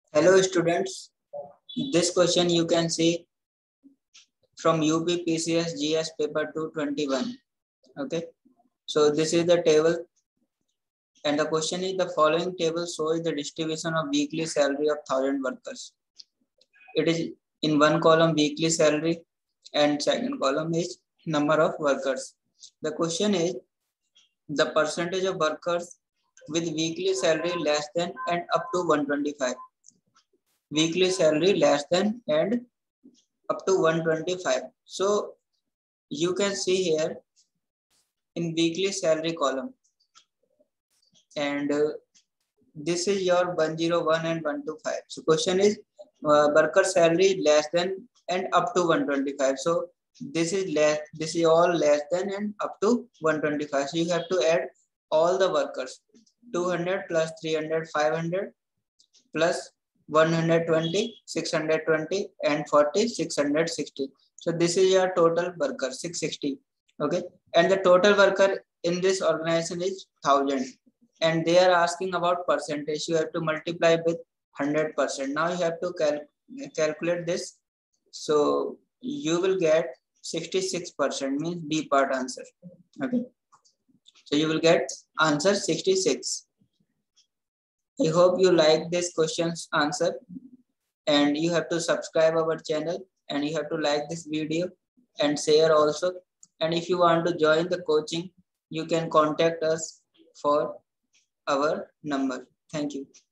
Hello students, this question you can see from UP PCS GS paper 221. Okay, so this is the table and the question is the following table shows the distribution of weekly salary of 1000 workers. It is in one column weekly salary and second column is number of workers. The question is the percentage of workers with weekly salary less than and up to 125. Weekly salary less than and up to 125. So you can see here in weekly salary column and this is your 101 and 125. So question is worker salary less than and up to 125. So this is less, this is all less than and up to 125. So you have to add all the workers 200 plus 300 500 plus 120 620 and 40 660. So this is your total worker 660. Okay, and the total worker in this organization is 1000 and they are asking about percentage. You have to multiply with 100%. Now you have to calculate this. So you will get 66%, means B part answer. Okay, so you will get answer 66. I hope you like this question's answer and you have to subscribe our channel and you have to like this video and share also. And if you want to join the coaching, you can contact us for our number. Thank you.